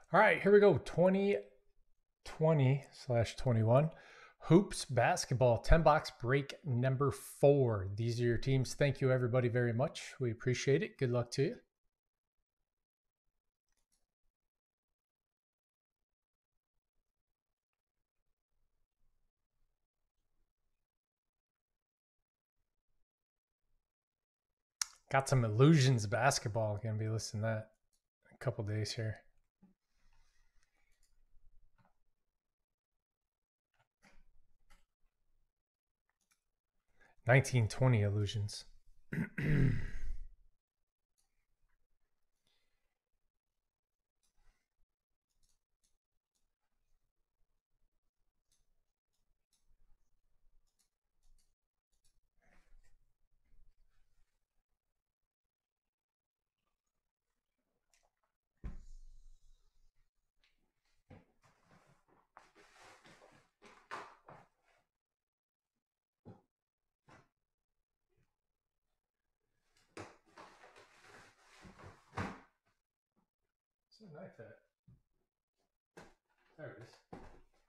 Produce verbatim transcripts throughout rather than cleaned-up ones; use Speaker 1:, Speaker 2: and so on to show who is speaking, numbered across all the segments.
Speaker 1: All right, here we go. twenty twenty slash twenty-one. Hoops basketball, ten box break number four. These are your teams. Thank you, everybody, very much. We appreciate it. Good luck to you. Got some Illusions basketball. Gonna be listing that in a couple days here. nineteen twenty Illusions. Where's the knife at? There it is.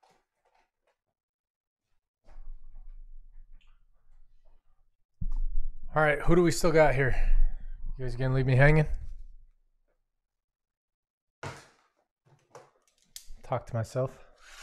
Speaker 1: All right, who do we still got here? You guys gonna leave me hanging? Talk to myself.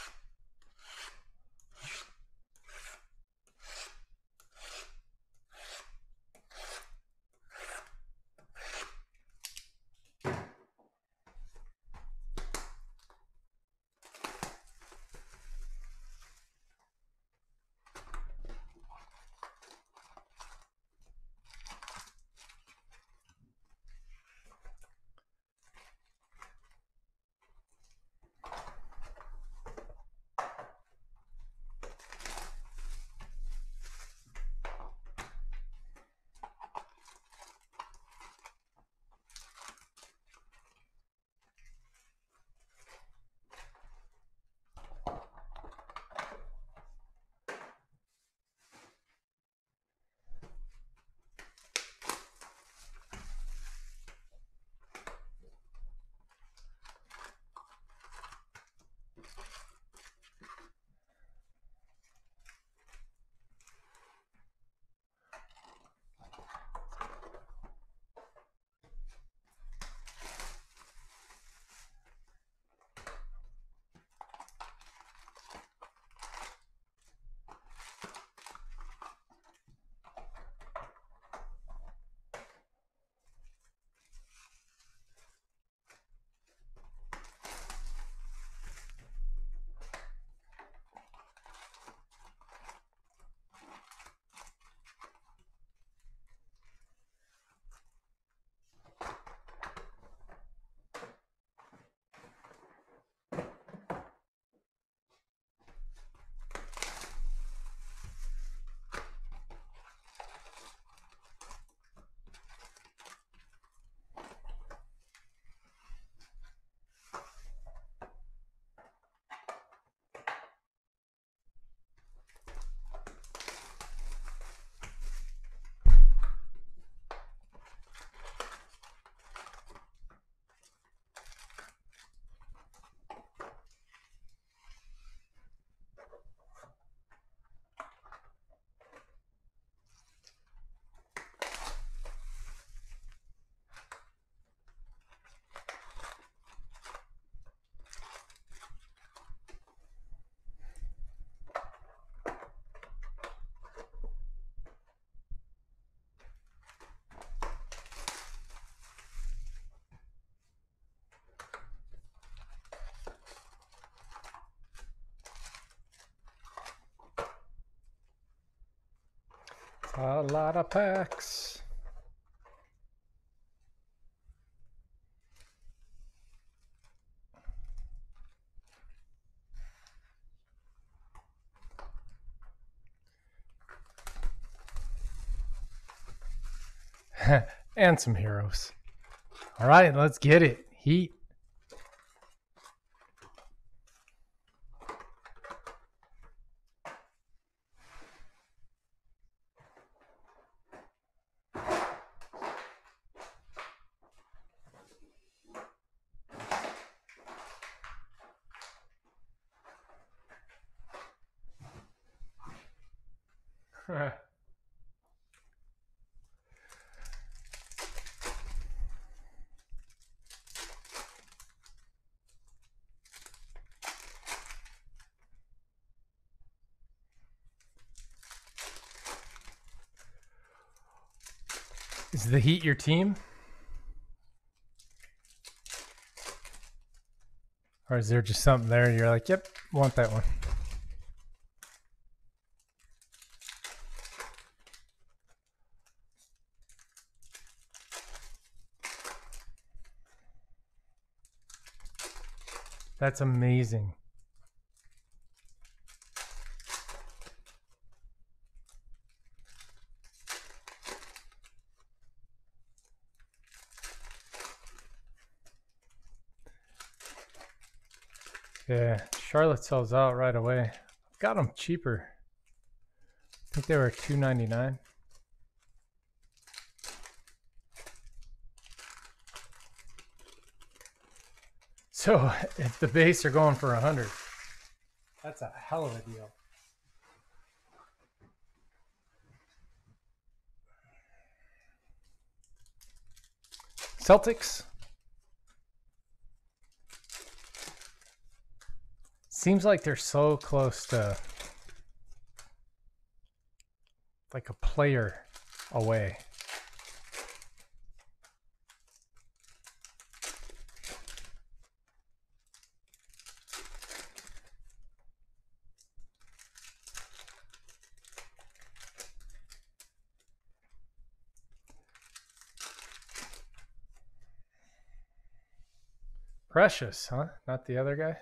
Speaker 1: A lot of packs. And some heroes. All right, let's get it. Heat. Is the Heat your team? Or is there just something there and you're like, yep, want that one? That's amazing. Yeah, Charlotte sells out right away. I've got them cheaper. I think they were two ninety-nine. So if the base are going for a hundred, that's a hell of a deal. Celtics. Seems like they're so close to like a player away. Precious, huh? Not the other guy?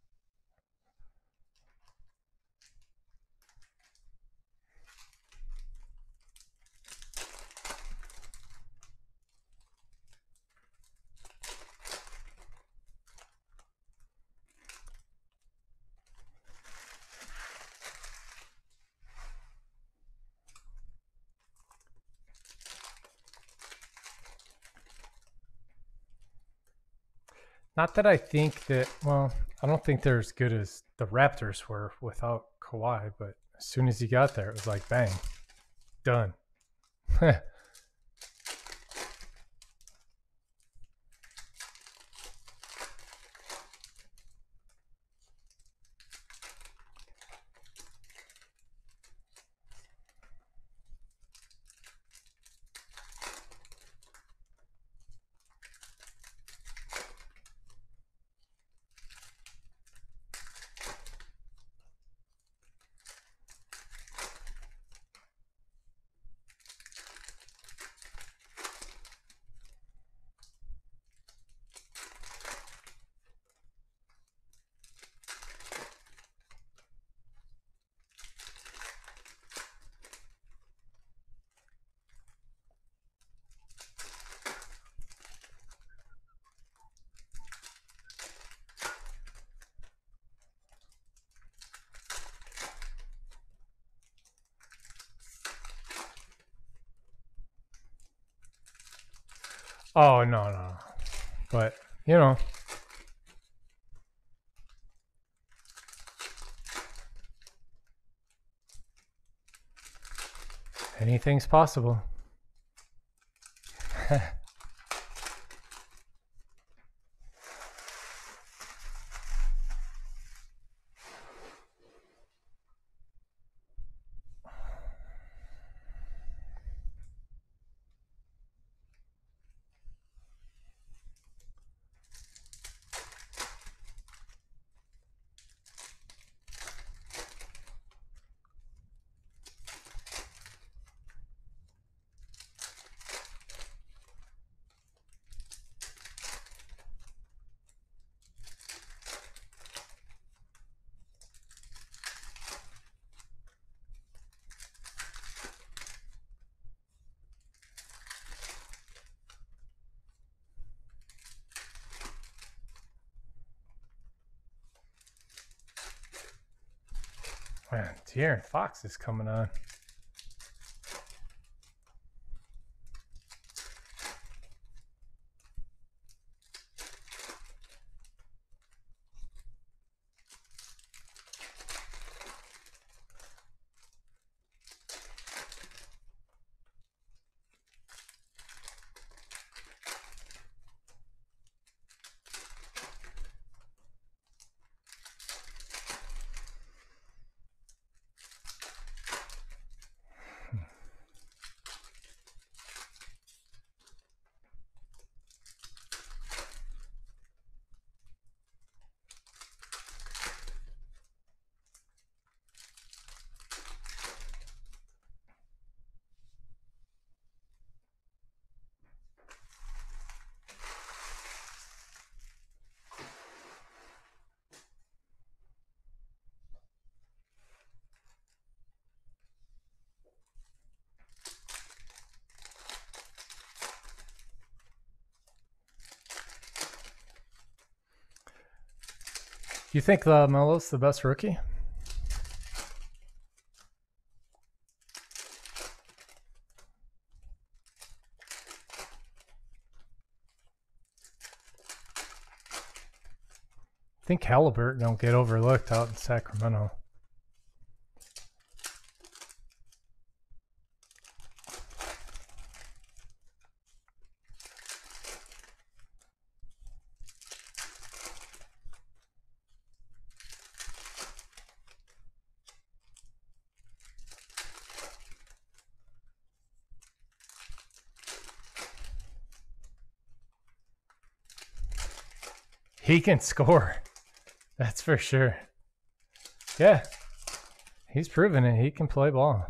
Speaker 1: Not that I think that, well, I don't think they're as good as the Raptors were without Kawhi, but as soon as he got there, it was like, bang, done. Oh, no, no. But, you know. Anything's possible. Man, De'Aaron Fox is coming on. You think uh, Melo's the best rookie? I think Halliburton don't get overlooked out in Sacramento. He can score. That's for sure. Yeah. He's proven it. He can play ball.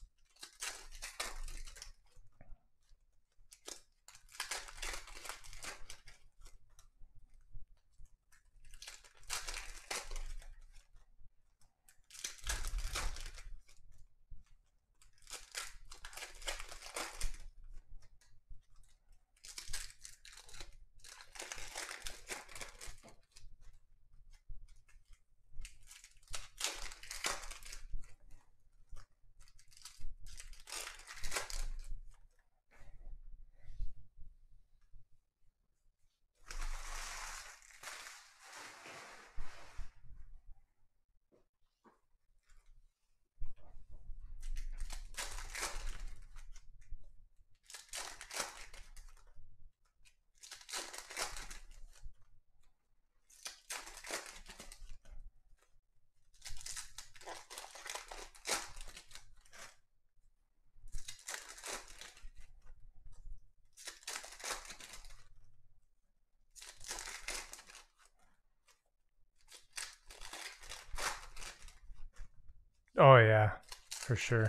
Speaker 1: Oh, yeah, for sure.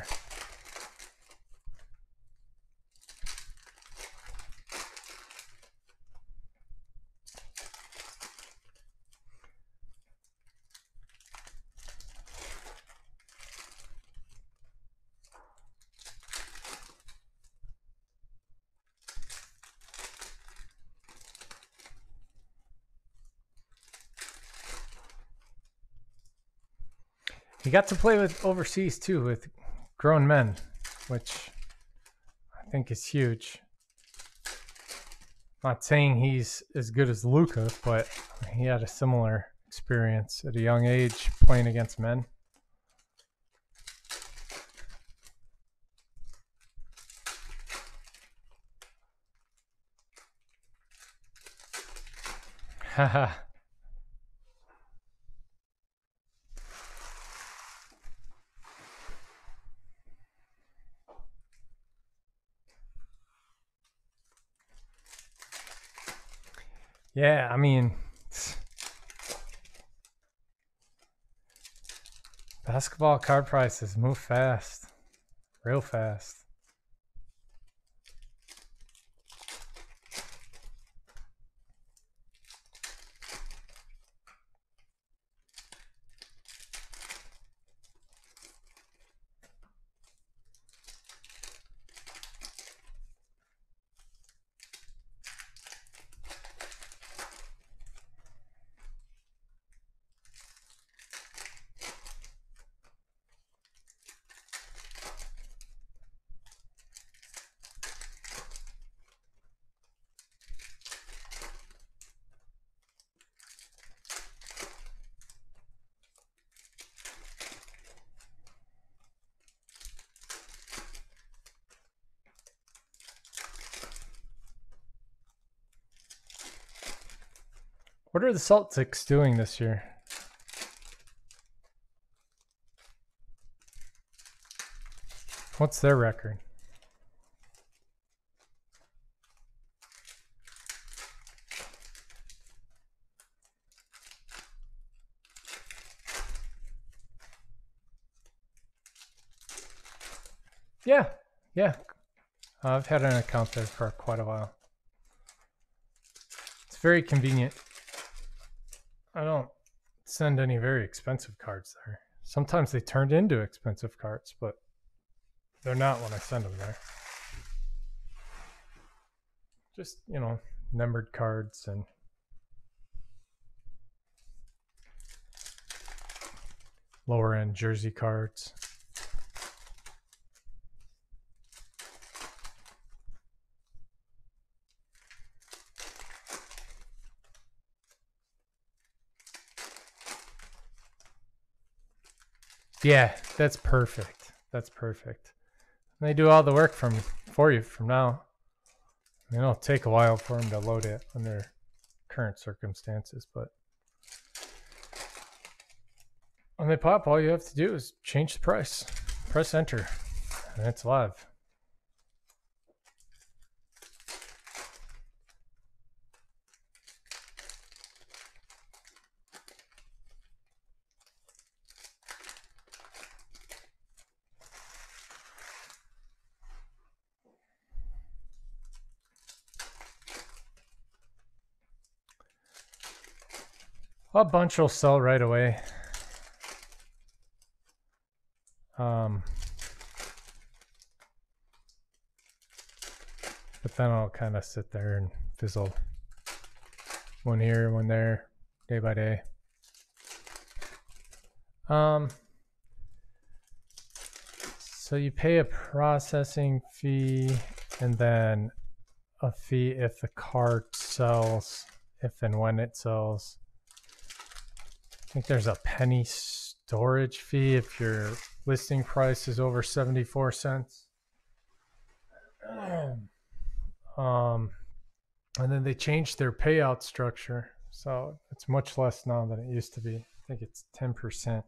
Speaker 1: He got to play with overseas too, with grown men, which I think is huge. Not saying he's as good as Luka, but he had a similar experience at a young age playing against men. Haha. Yeah, I mean, basketball card prices move fast, real fast. What are the Celtics doing this year? What's their record? Yeah, yeah. Uh, I've had an account there for quite a while. It's very convenient. I don't send any very expensive cards there. Sometimes they turned into expensive cards, but they're not when I send them there. Just, you know, numbered cards and lower end jersey cards. Yeah, that's perfect. That's perfect. And they do all the work from for you from now. I mean, it'll take a while for them to load it under current circumstances, but when they pop, all you have to do is change the price. Press enter, and it's live. A bunch will sell right away. Um, but then I'll kind of sit there and fizzle. One here, one there, day by day. Um, so you pay a processing fee and then a fee if the card sells, if and when it sells. I think there's a penny storage fee if your listing price is over seventy-four cents. Um, and then they changed their payout structure. So it's much less now than it used to be. I think it's ten percent.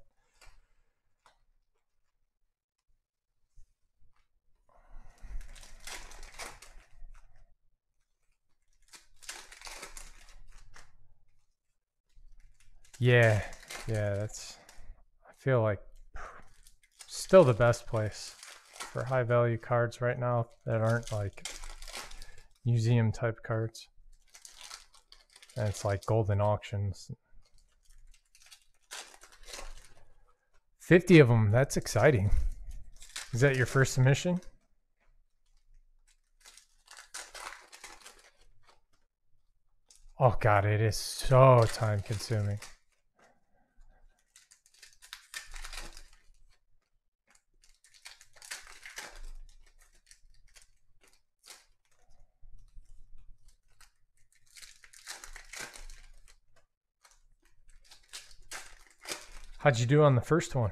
Speaker 1: Yeah, yeah, that's, I feel like still the best place for high value cards right now that aren't like museum type cards. And it's like golden auctions. fifty of them, that's exciting. Is that your first submission? Oh God, it is so time consuming. How'd you do on the first one?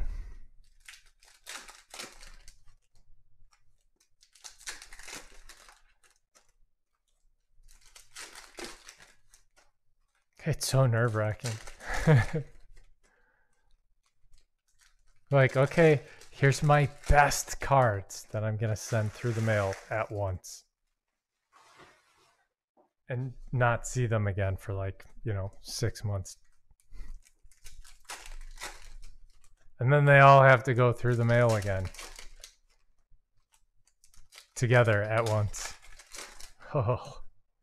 Speaker 1: It's so nerve-wracking. Like, okay, here's my best cards that I'm gonna send through the mail at once. And not see them again for like, you know, six months. And then they all have to go through the mail again. Together at once. Oh.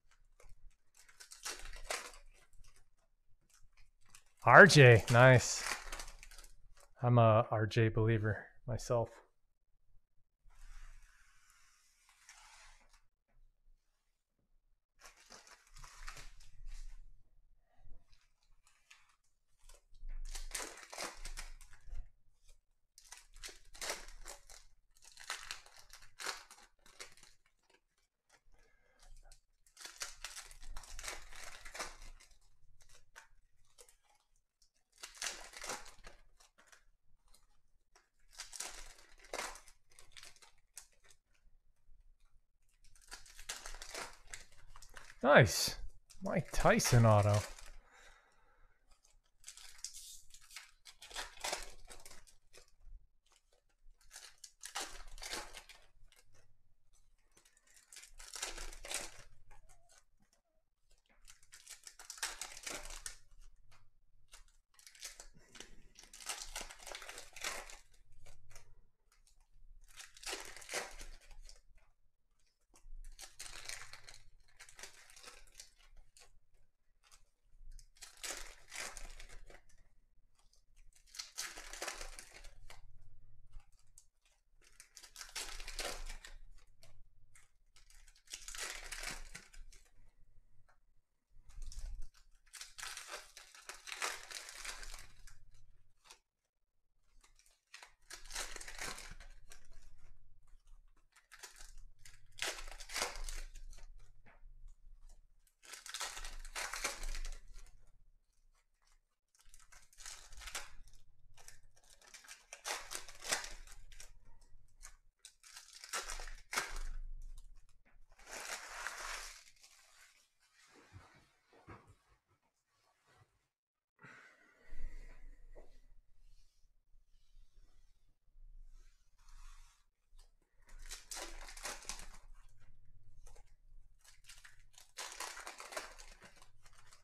Speaker 1: R J, nice. I'm a R J believer myself. Nice. Mike Tyson auto.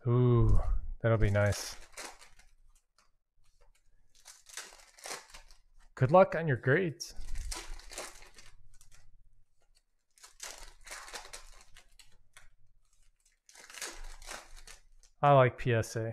Speaker 1: Ooh, that'll be nice. Good luck on your grades. I like P S A.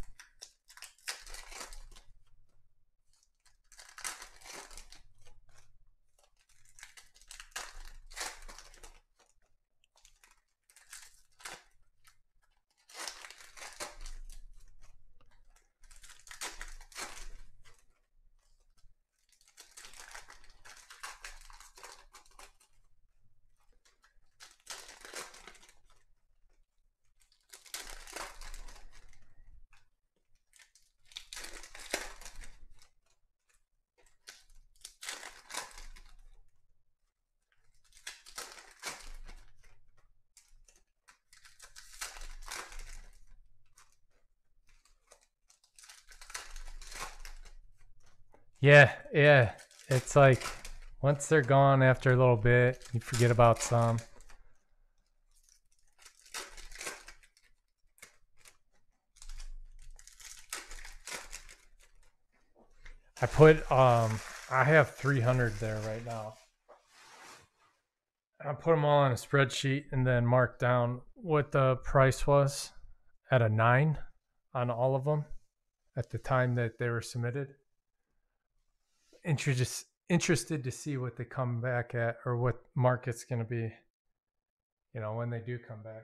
Speaker 1: Yeah, yeah. It's like once they're gone after a little bit, you forget about some. I put, um, I have three hundred there right now. I put them all on a spreadsheet and then marked down what the price was at a nine on all of them at the time that they were submitted. Interest, interested to see what they come back at or what market's going to be, you know, when they do come back.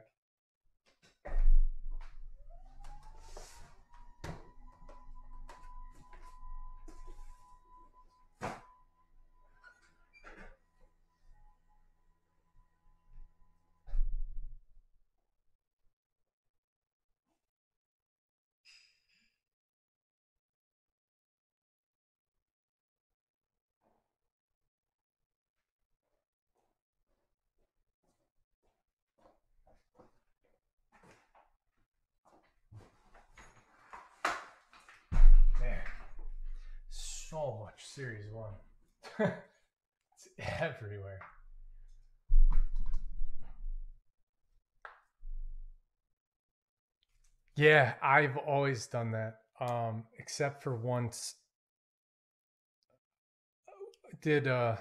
Speaker 1: Man, so much Series one. It's everywhere. Yeah, I've always done that, um, except for once. Did uh,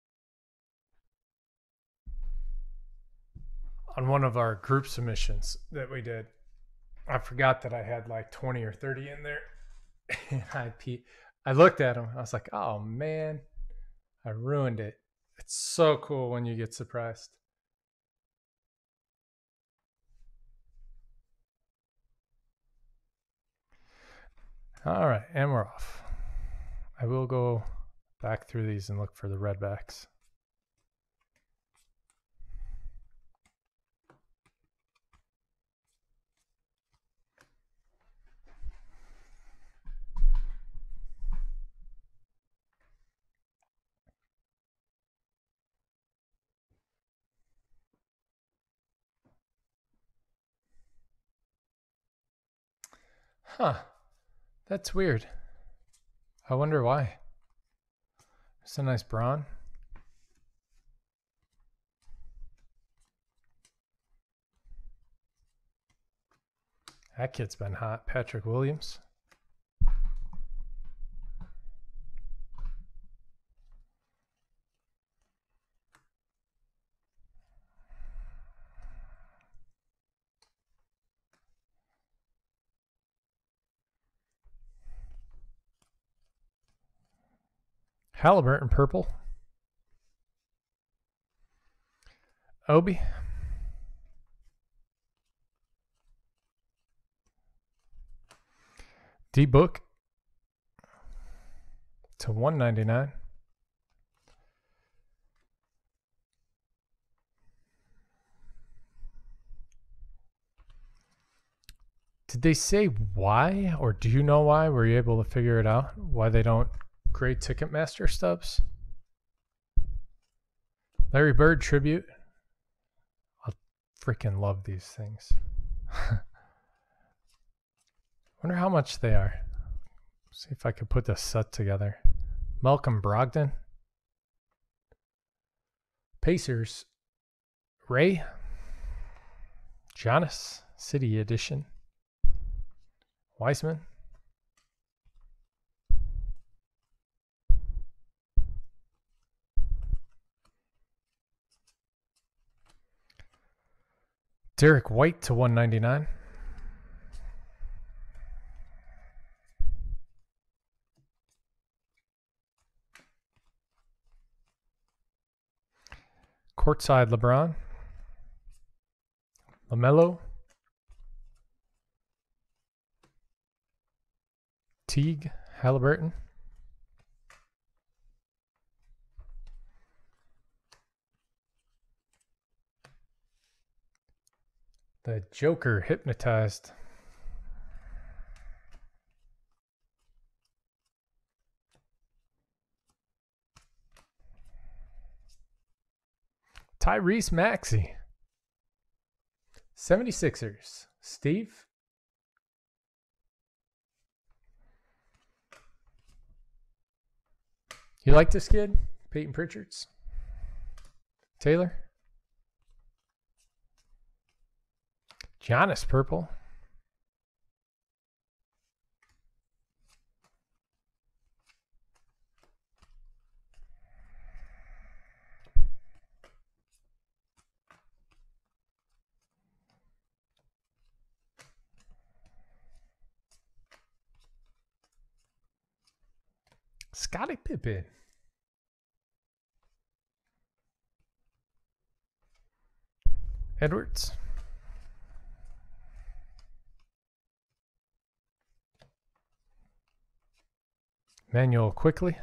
Speaker 1: on one of our group submissions that we did, I forgot that I had like twenty or thirty in there. And I pe- I looked at them. I was like, oh man, I ruined it. It's so cool when you get surprised. All right, and we're off. I will go back through these and look for the redbacks. Huh. That's weird. I wonder why. It's a nice brawn. That kid's been hot. Patrick Williams. Halliburton purple. Obi. D-Book to one ninety-nine. Did they say why, or do you know why? Were you able to figure it out? Why they don't grade Ticketmaster stubs? Larry Bird tribute. I freaking love these things. Wonder how much they are. See if I could put this set together. Malcolm Brogdon. Pacers. Ray. Giannis. City Edition. Weissman. Derek White to one ninety-nine. Courtside LeBron. LaMelo. Teague. Halliburton. The Joker hypnotized. Tyrese Maxey. seventy-sixers. Steve. You like this kid? Peyton Pritchard's. Taylor. Giannis purple. Scottie Pippen. Edwards. Manuel quickly.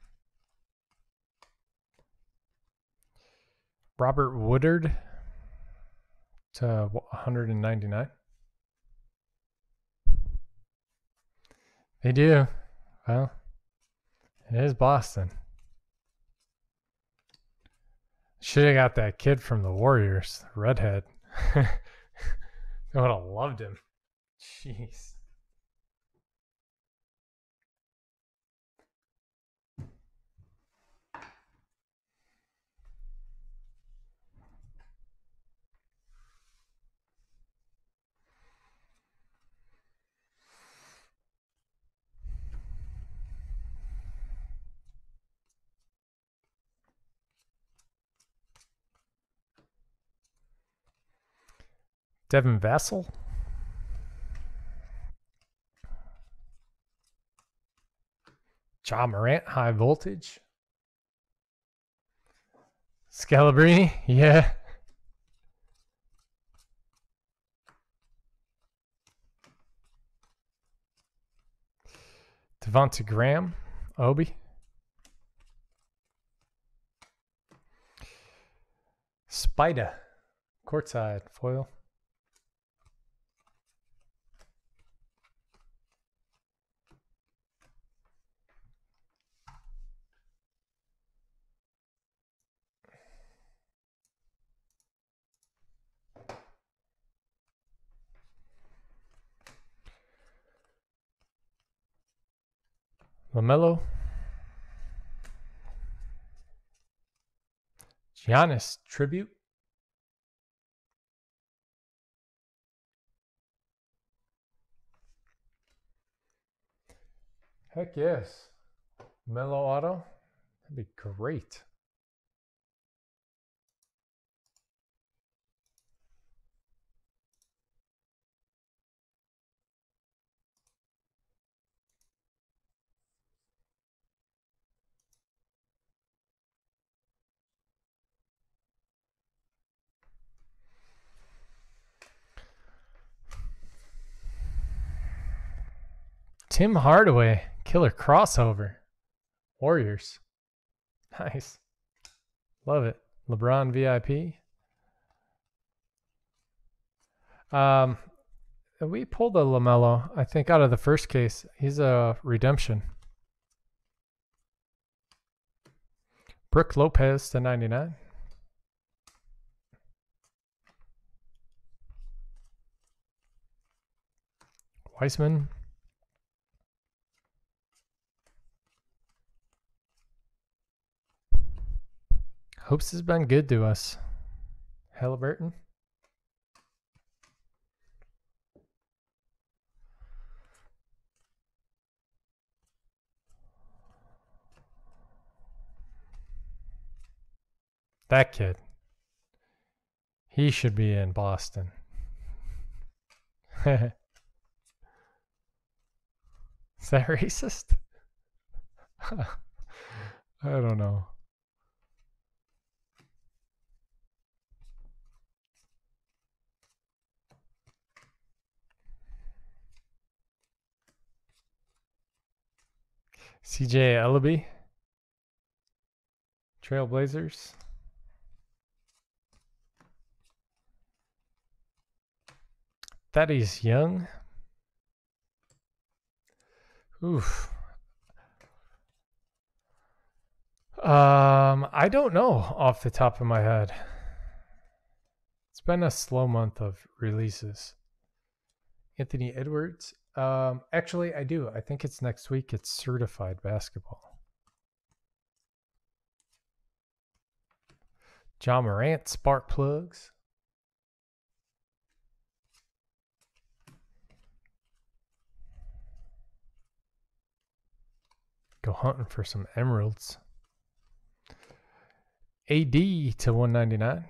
Speaker 1: Robert Woodard to one ninety-nine. They do. Well, it is Boston. Should have got that kid from the Warriors, redhead. I would have loved him. Jeez. Devin Vassell. Ja Morant, high voltage. Scalabrini, yeah. Devonta Graham, Obi. Spida, courtside, foil. LaMelo. Giannis tribute. Heck yes. Melo auto. That'd be great. Tim Hardaway, killer crossover. Warriors. Nice. Love it. LeBron V I P. Um, we pulled a LaMelo, I think, out of the first case. He's a redemption. Brooke Lopez to ninety-nine. Weissman. Hopes has been good to us. Halliburton. That kid. He should be in Boston. Is that racist? I don't know. C J Ellaby. Trailblazers. Thaddeus Young. Oof. Um, I don't know off the top of my head. It's been a slow month of releases. Anthony Edwards. Um, actually, I do. I think it's next week. It's certified basketball. John Morant, spark plugs. Go hunting for some emeralds. A D to one ninety-nine.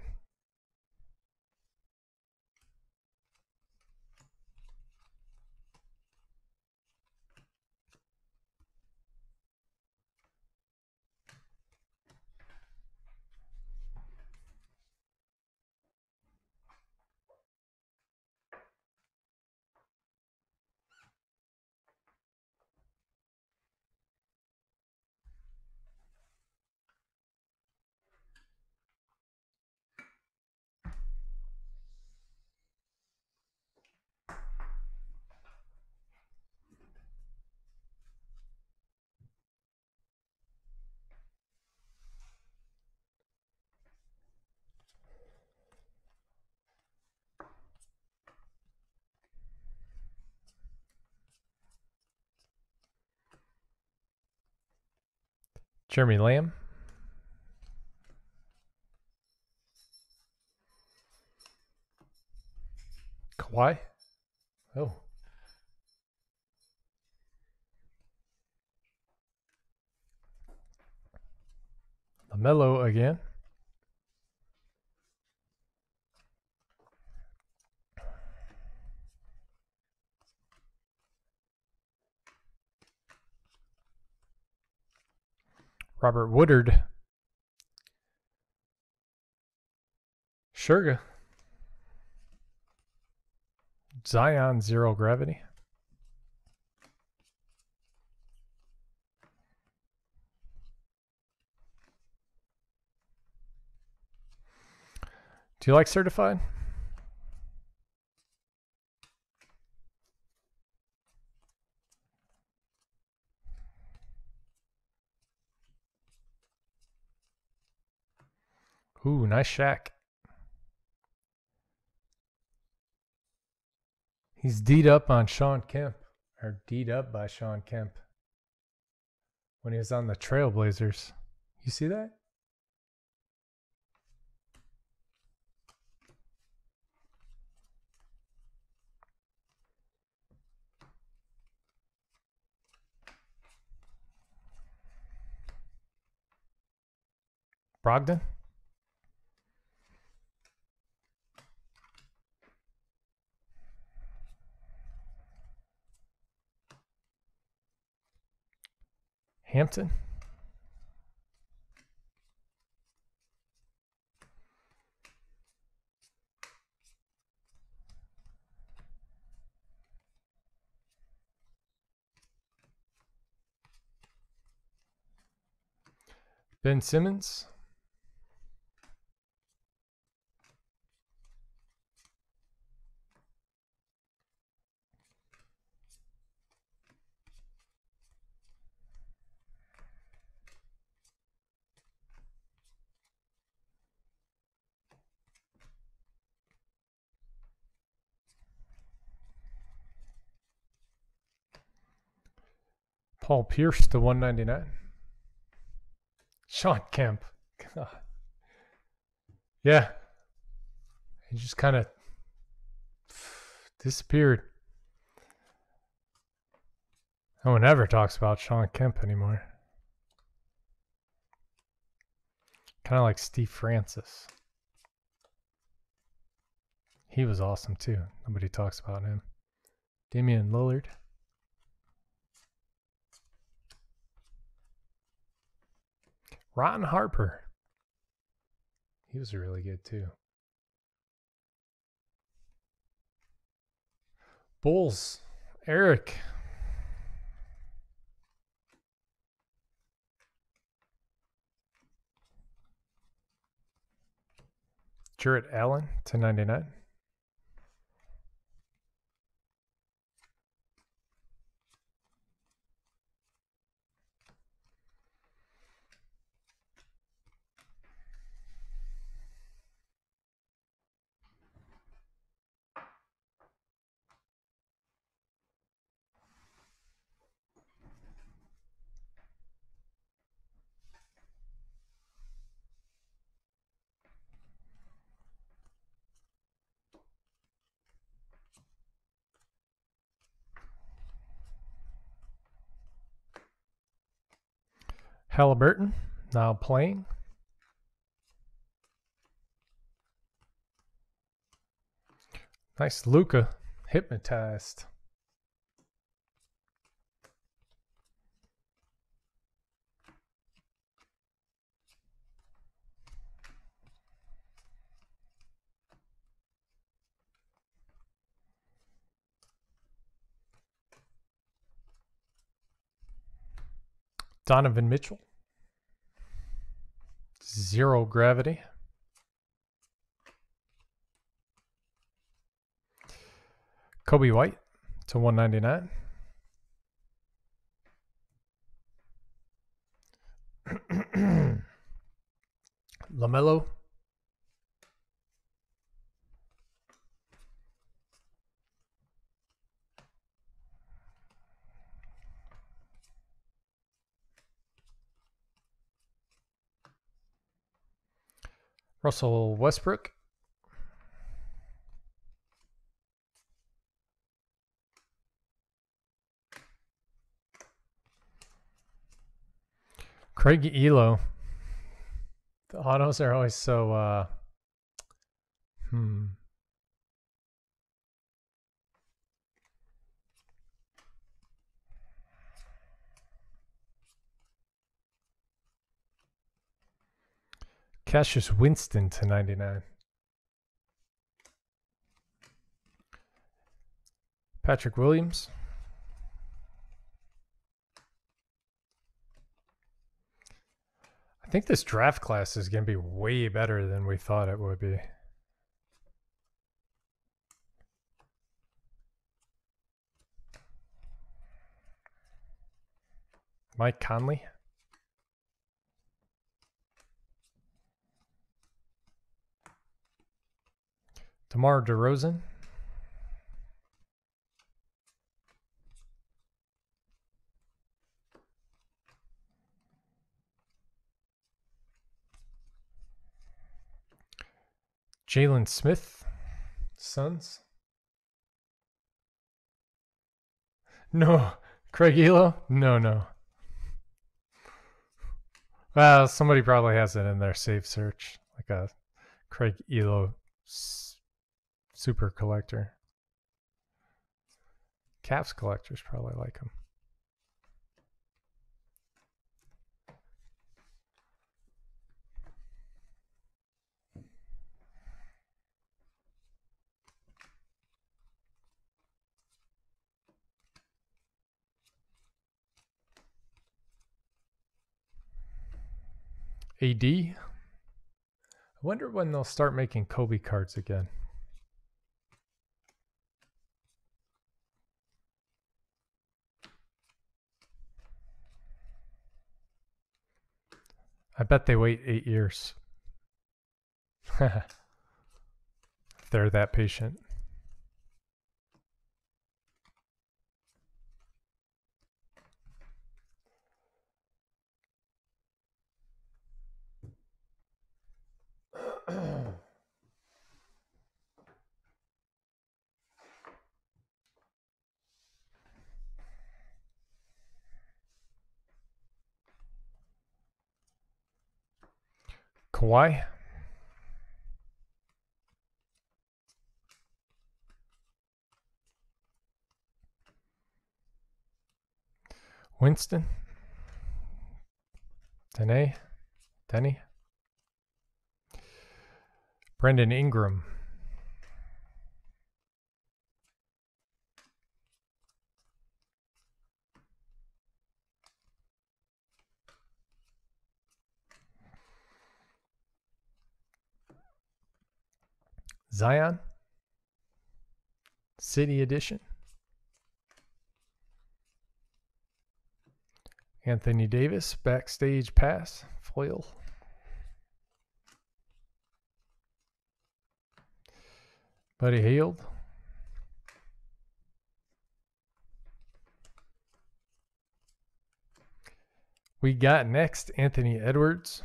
Speaker 1: Jeremy Lamb. Kawhi. Oh. LaMelo again. Robert Woodard. Sugar. Zion, zero gravity. Do you like certified? Ooh, nice Shaq. He's D'd up on Sean Kemp, or D'd up by Sean Kemp when he was on the Trailblazers. You see that? Brogdon? Hampton? Ben Simmons? Paul Pierce to one ninety-nine. Sean Kemp. God. Yeah. He just kind of disappeared. No one ever talks about Sean Kemp anymore. Kind of like Steve Francis. He was awesome too. Nobody talks about him. Damian Lillard. Ron Harper. He was really good too. Bulls. Eric. Jarrett Allen to ninety-nine. Halliburton, now playing. Nice Luka, hypnotized. Donovan Mitchell. Zero gravity. Kobe White to one ninety-nine. LaMelo. Russell Westbrook. Craig Elo. The autos are always so, uh, hmm. Cassius Winston to ninety-nine. Patrick Williams. I think this draft class is going to be way better than we thought it would be. Mike Conley. DeMar DeRozan. Jalen Smith. Suns. No. Craig Elo? No, no. Well, somebody probably has it in their safe search. Like a Craig Elo super collector. Caps collectors probably like him. A D. I wonder when they'll start making Kobe cards again. I bet they wait eight years. If they're that patient. Kawhi. Winston. Dene. Denny. Brendan Ingram. Zion. City Edition. Anthony Davis. Backstage Pass. Foil. Buddy Hield. We got next Anthony Edwards.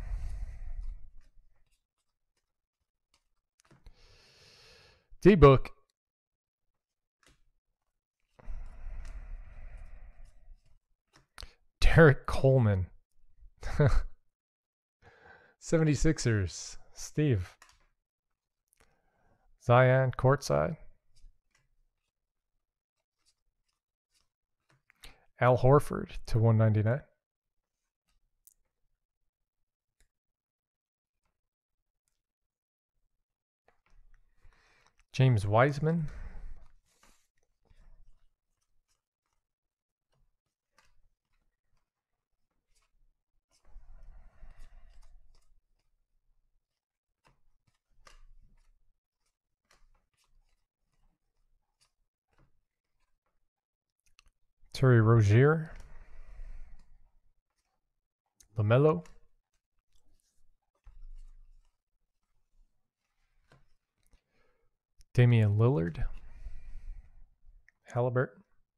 Speaker 1: D-Book. Derek Coleman. seventy-sixers. Steve. Zion courtside. Al Horford to one ninety-nine. James Wiseman. Terry Rozier. LaMelo. Damian Lillard. Halliburton.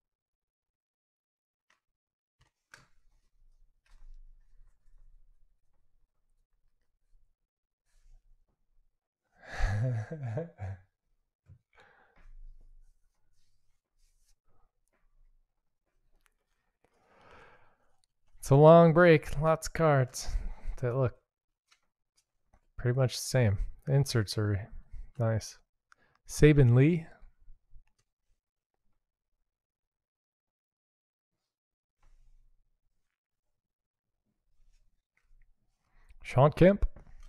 Speaker 1: It's a long break. Lots of cards that look pretty much the same. The inserts are nice. Saban Lee. Sean Kemp.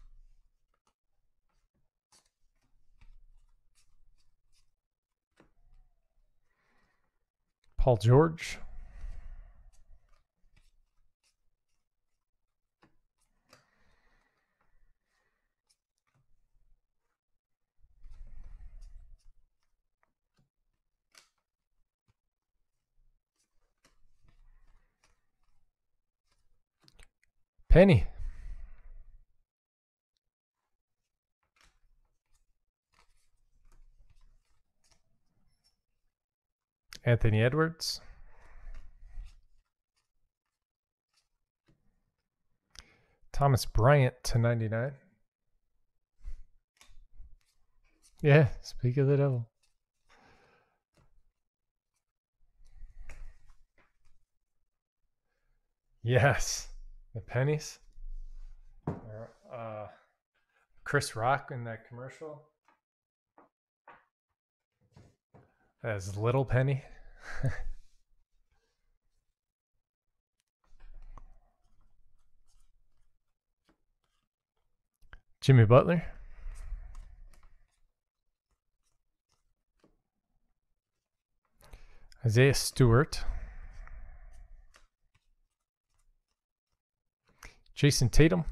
Speaker 1: Paul George. Penny. Anthony Edwards. Thomas Bryant to ninety-nine. Yeah, speak of the devil. Yes, the pennies. Uh, Chris Rock in that commercial. As Little Penny. Jimmy Butler. Isaiah Stewart. Jason Tatum.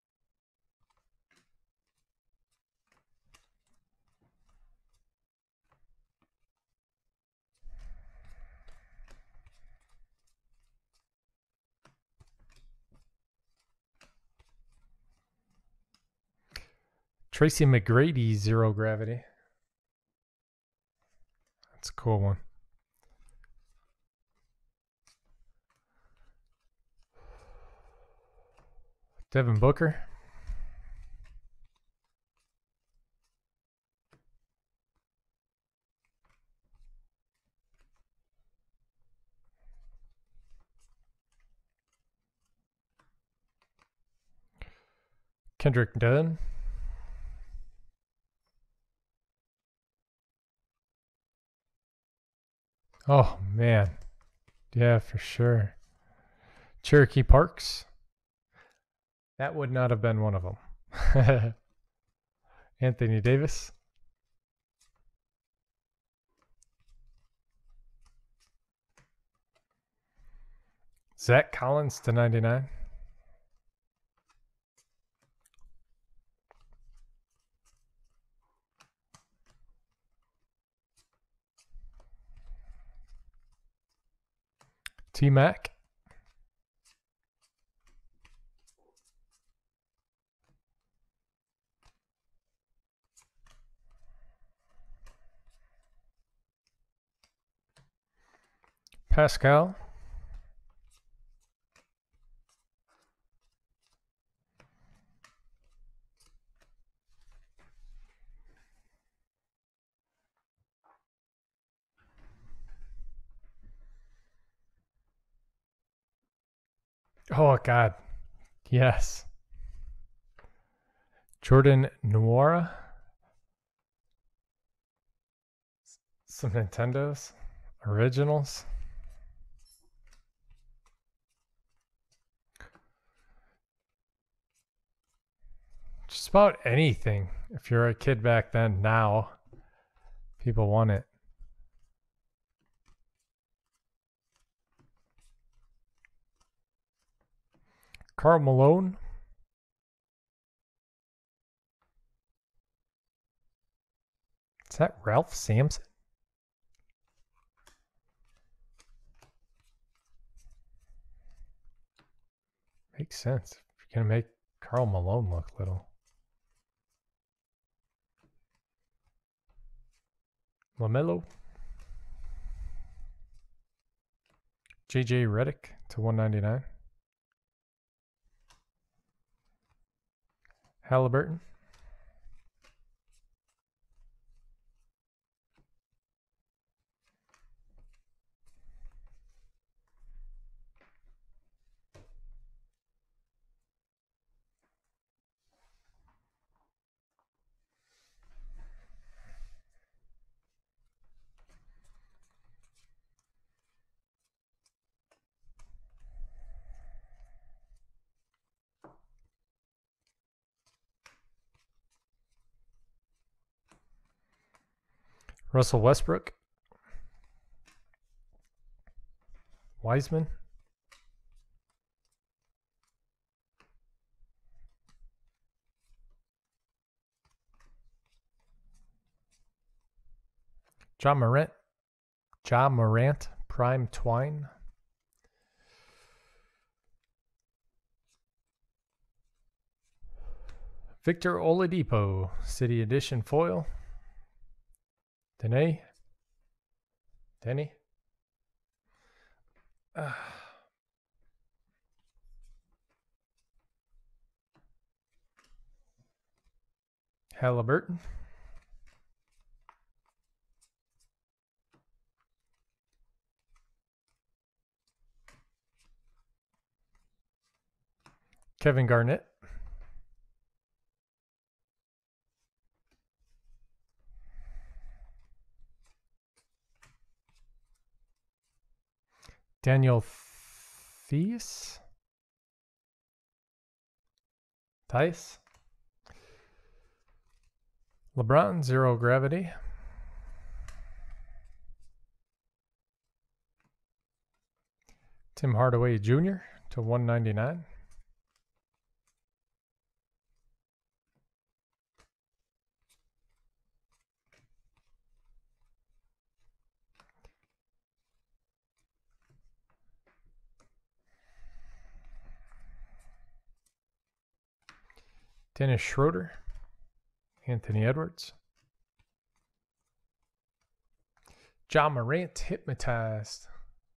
Speaker 1: Tracy McGrady, Zero Gravity. That's a cool one. Devin Booker. Kendrick Dunn. Oh, man. Yeah, for sure. Cherokee Parks. That would not have been one of them. Anthony Davis. Zach Collins to ninety-nine. T-Mac. Pascal. Oh, God. Yes. Jordan Nwora. Some Nintendos. Originals. Just about anything. If you're a kid back then, now people want it. Karl Malone. Is that Ralph Sampson? Makes sense. If you're going to make Karl Malone look little. LaMelo. J J Redick to one ninety-nine. Halliburton. Russell Westbrook. Wiseman. John Morant. John Morant. Prime Twine. Victor Oladipo. City Edition Foil. Dene. Denny. Uh. Halliburton. Kevin Garnett. Daniel Theis. Theis. LeBron, Zero Gravity. Tim Hardaway Junior to one ninety-nine. Dennis Schroeder. Anthony Edwards. John Morant, Hypnotized.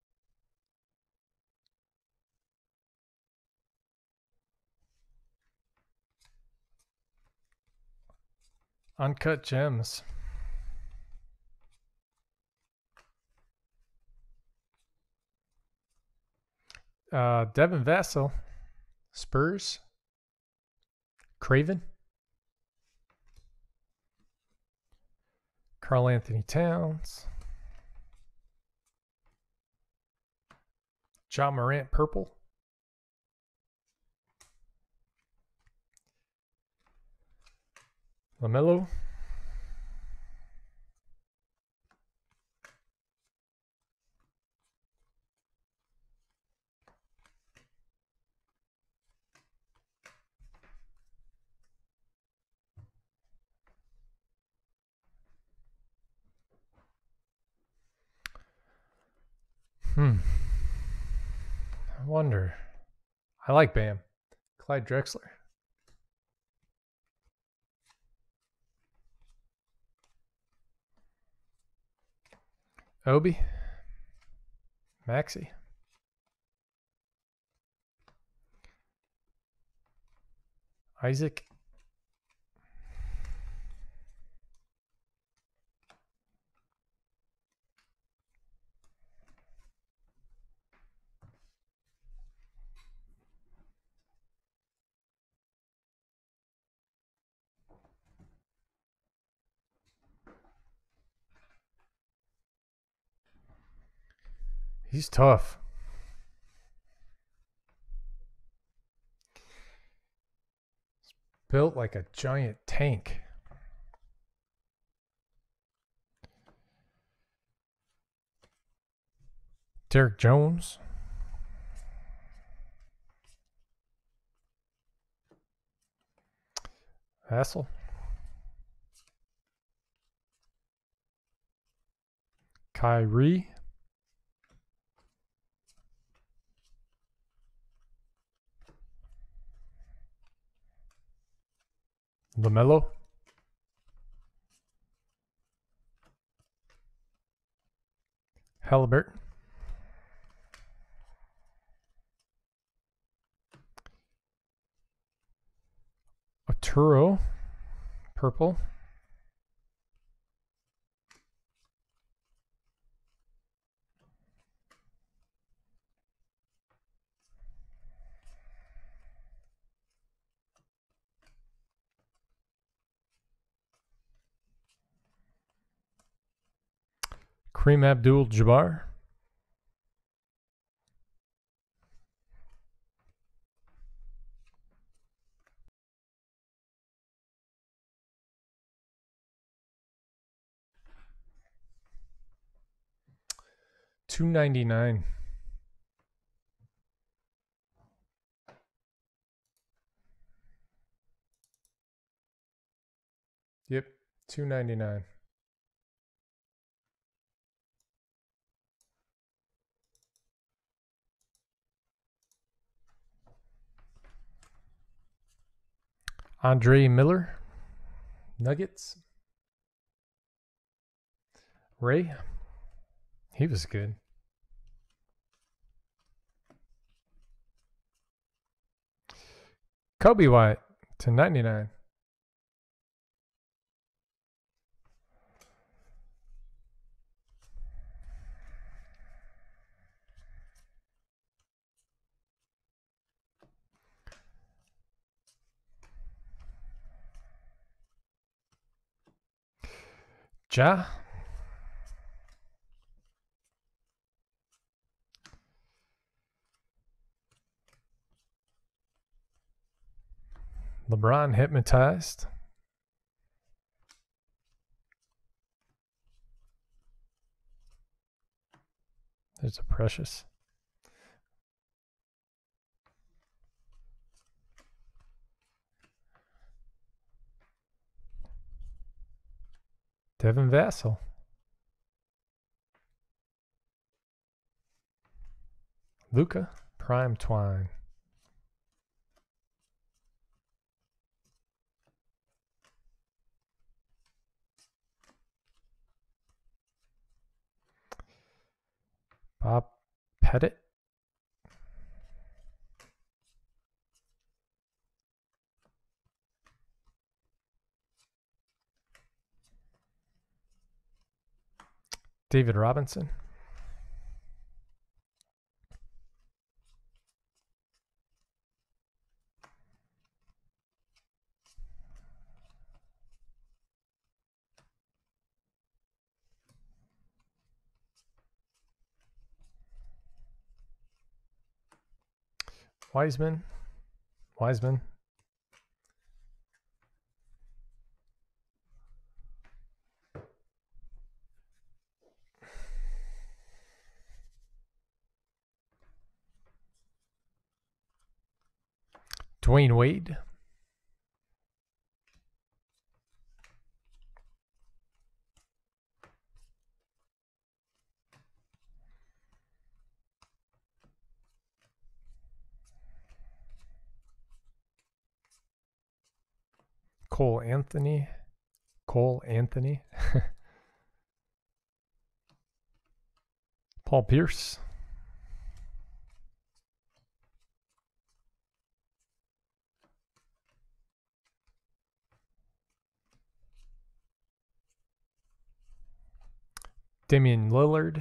Speaker 1: Uncut Gems. Uh, Devin Vassell. Spurs. Craven. Karl Anthony Towns. John Morant, purple. LaMelo. Hmm. I wonder. I like Bam. Clyde Drexler. Obi. Maxey. Isaac. He's tough. He's built like a giant tank. Derek Jones. Hassel. Kyrie. LaMelo. Halliburton. Arturo. Purple. Kareem Abdul-Jabbar. two ninety-nine. Yep, two ninety-nine. Andre Miller. Nuggets. Ray. He was good. Kobe White to ninety-nine. Ja. LeBron hypnotized. There's a Precious. Devin Vassell. Luka. Prime Twine. Bob Pettit. David Robinson. Wiseman. Wiseman. Dwayne Wade. Cole Anthony. Cole Anthony. Paul Pierce. Damian Lillard.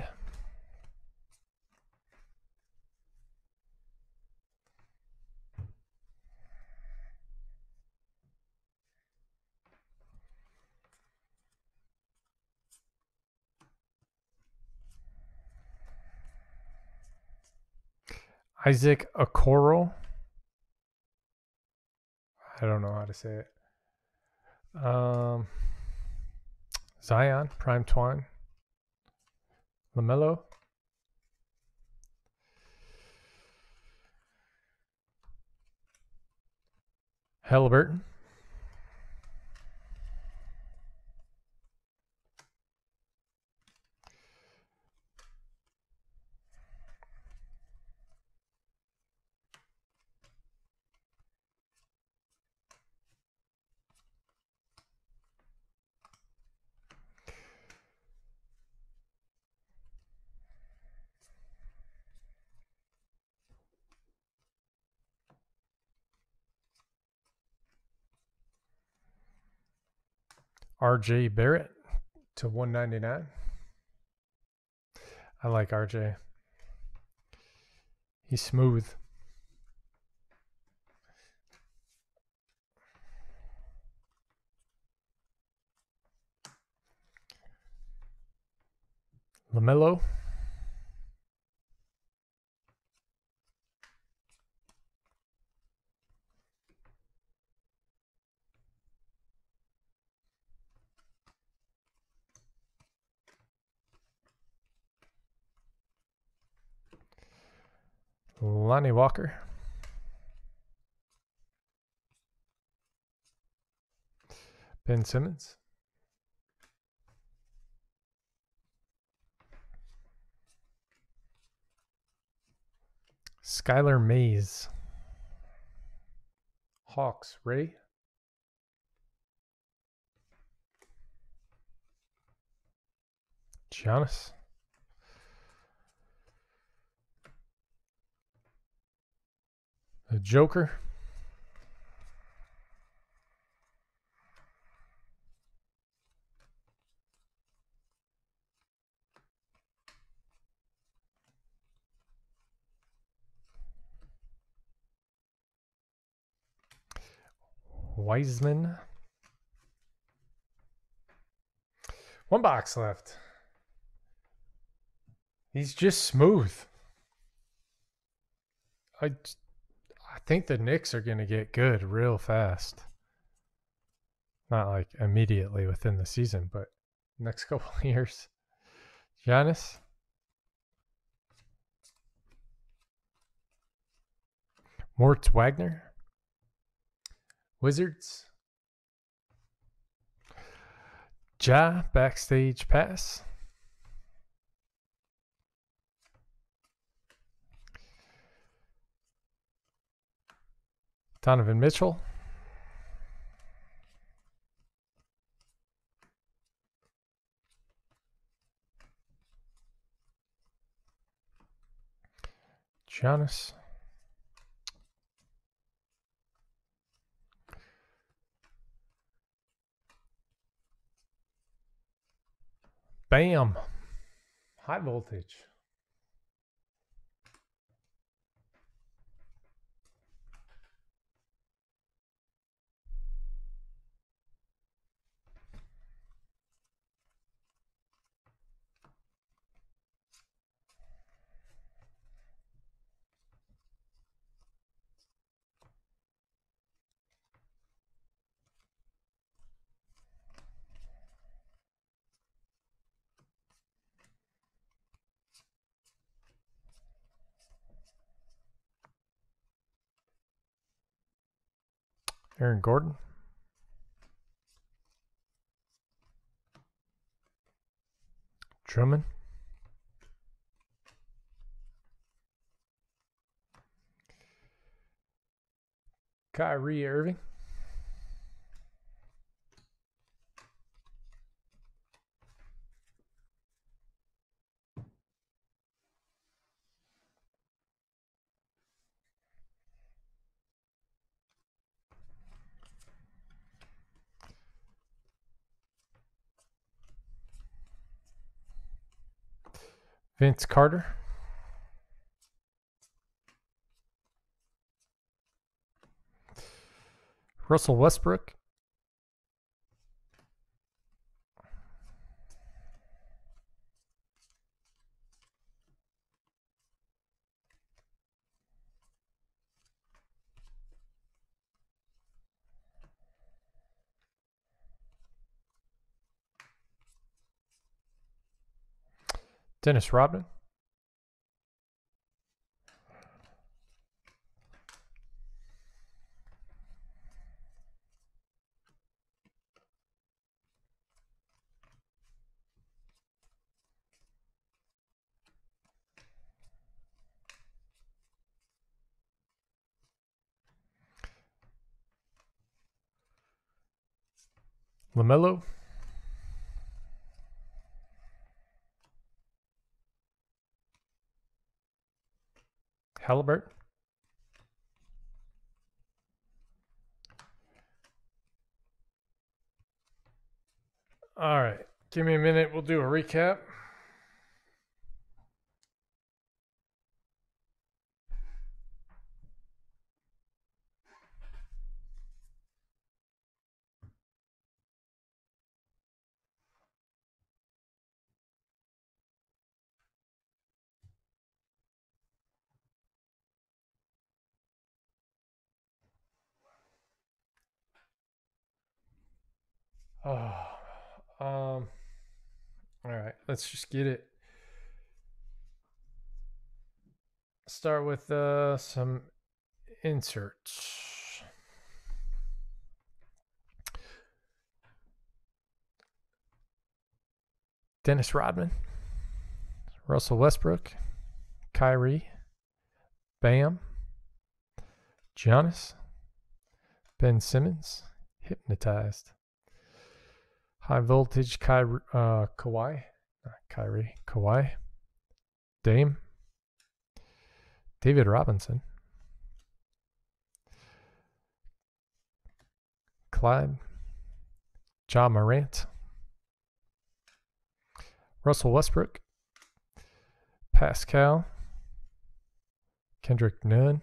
Speaker 1: Isaac Okoro. I don't know how to say it. Um, Zion, Prime Twine. LaMelo. Halliburton. R J Barrett to one ninety-nine. I like R J. He's smooth. LaMelo. Lonnie Walker. Ben Simmons. Skylar Mays. Hawks, Ray. Giannis. The Joker. Wiseman. One box left. He's just smooth. I, I think the Knicks are going to get good real fast. Not like immediately within the season, but next couple of years. Giannis. Moritz Wagner. Wizards. Ja backstage pass. Donovan Mitchell. Giannis. Bam. High voltage. Aaron Gordon. Drummond. Kyrie Irving. Vince Carter. Russell Westbrook. Dennis Rodman. LaMelo. Halliburton. All right, give me a minute. We'll do a recap. Oh, um, all right, let's just get it. Start with uh, some inserts. Dennis Rodman, Russell Westbrook, Kyrie, Bam, Giannis, Ben Simmons, Hypnotized. High voltage, Kyrie, uh, Kawhi, not Kyrie, Kawhi, Dame, David Robinson, Clyde, Ja Morant, Russell Westbrook, Pascal, Kendrick Nunn,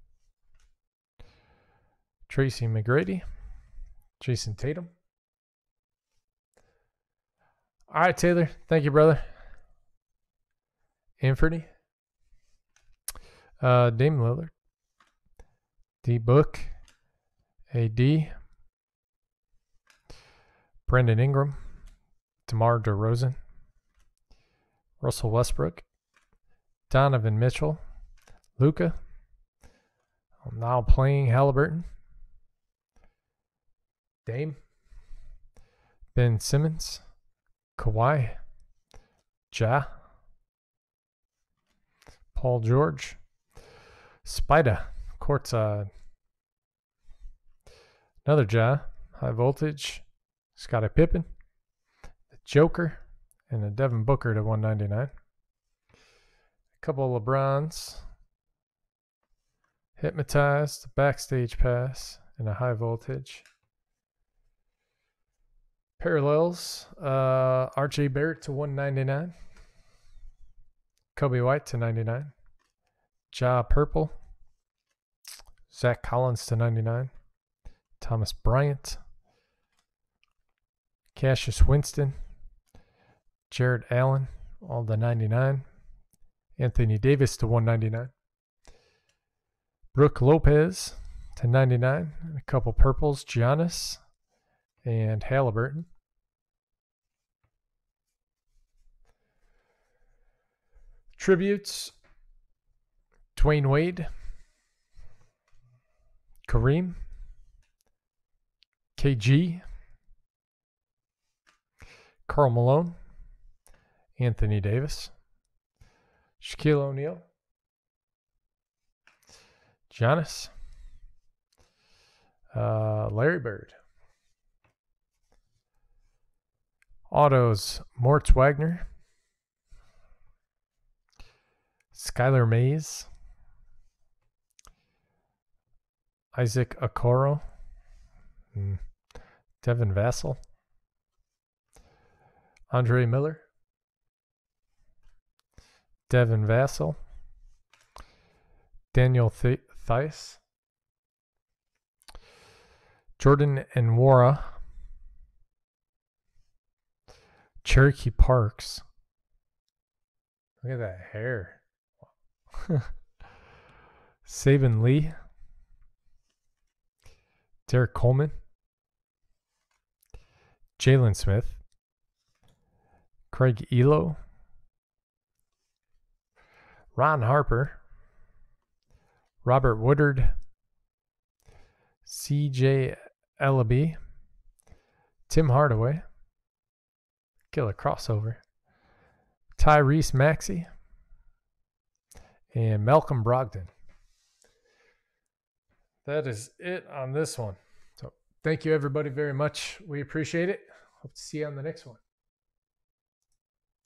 Speaker 1: Tracy McGrady, Jason Tatum. All right, Taylor. Thank you, brother. Anthony. Uh, Dame Lillard. D Book. A D. Brendan Ingram. DeMar DeRozan. Russell Westbrook. Donovan Mitchell. Luka. Now playing Halliburton. Dame. Ben Simmons. Kawhi, Ja, Paul George, Spida, courtside, another Ja, high voltage, Scottie Pippen, the Joker, and a Devin Booker to one ninety-nine. A couple of LeBrons, Hypnotized, backstage pass, and a high voltage. Parallels, uh, R J Barrett to one ninety-nine. Kobe White to ninety-nine. Ja Purple. Zach Collins to ninety-nine. Thomas Bryant. Cassius Winston. Jared Allen, all to ninety-nine. Anthony Davis to one ninety-nine. Brooke Lopez to ninety-nine. A couple purples, Giannis and Halliburton. Tributes, Dwayne Wade, Kareem, K G, Karl Malone, Anthony Davis, Shaquille O'Neal, Giannis, uh, Larry Bird. Autos, Moritz Wagner, Skylar Mays, Isaac Okoro, Devin Vassell, Andre Miller, Devin Vassell, Daniel Th- Theis, Jordan Nwora, Cherokee Parks. Look at that hair. Saban Lee, Derek Coleman, Jalen Smith, Craig Elo, Ron Harper, Robert Woodard, C J Ellaby, Tim Hardaway, killer crossover, Tyrese Maxey, and Malcolm Brogdon. That is it on this one. So thank you everybody very much. We appreciate it. Hope to see you on the next one.